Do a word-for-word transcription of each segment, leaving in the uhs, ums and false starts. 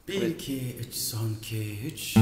Bir, iki, üç, son iki, üç.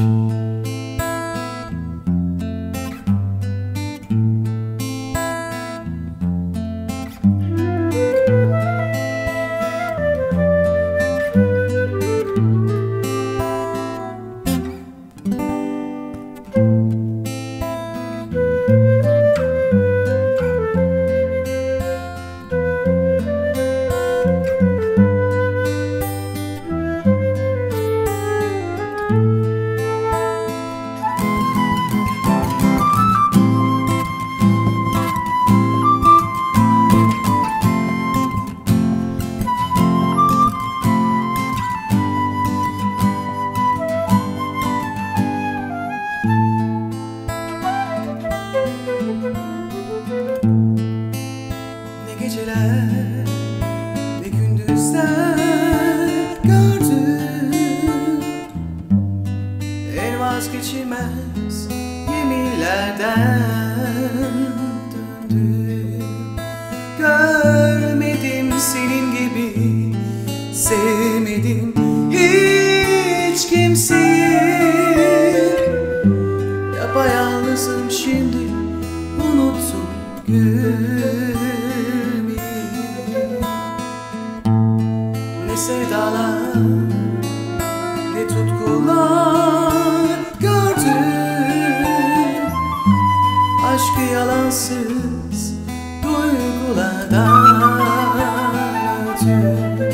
Ne geceler ne gündüzler gördüm, en vazgeçilmez yeminlerden döndüm. Görmedim senin gibi, sevmedim hiç kimseyi. Yapayalnızım şimdi, unuttum gülmeyi. Ne sevdalar ne tutkular gördüm, aşkı yalansız duygulardan ötürü.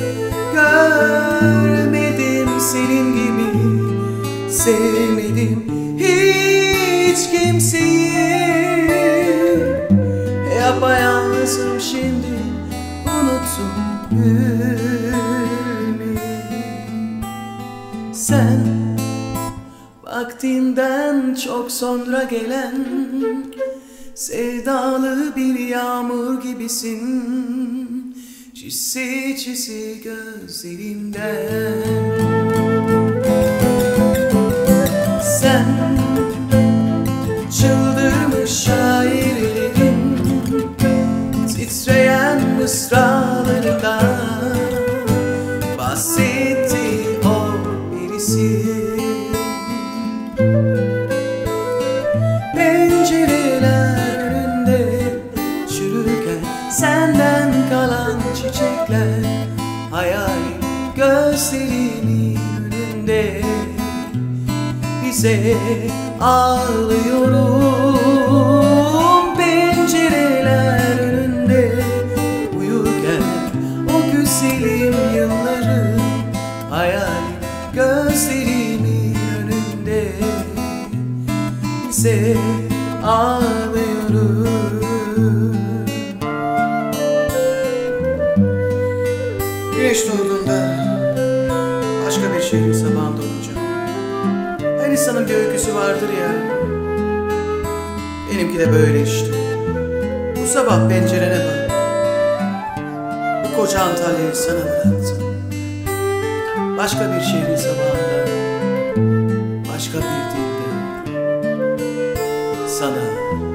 Görmedim senin gibi, sevmedim hiç kimseyi. Yapayalnızım şimdi, unuttum gülmeyi. Sen vaktinden çok sonra gelen sevdalı bir yağmur gibisin, çisi çisi gözlerimden. Sen çıldırmış şairlerin titreyen mısralarından bahsetti o birisi. Pencereler önünde çürürken senden kalan çiçekler, hayal gözlerimin önünde. Bize ağlıyorum pencereler önünde uyurken, o güzelim yılları hayal gözlerimin önünde. Bize ağlıyorum. Güneş doğduğunda başka bir şehrin sabahında olacak. Her insanın bir öyküsü vardır ya, benimki de böyle işte. Bu sabah pencerene bak, bu koca Antalya'yı sana bıraktım. Başka bir şehrin sabahında, başka bir dilde sana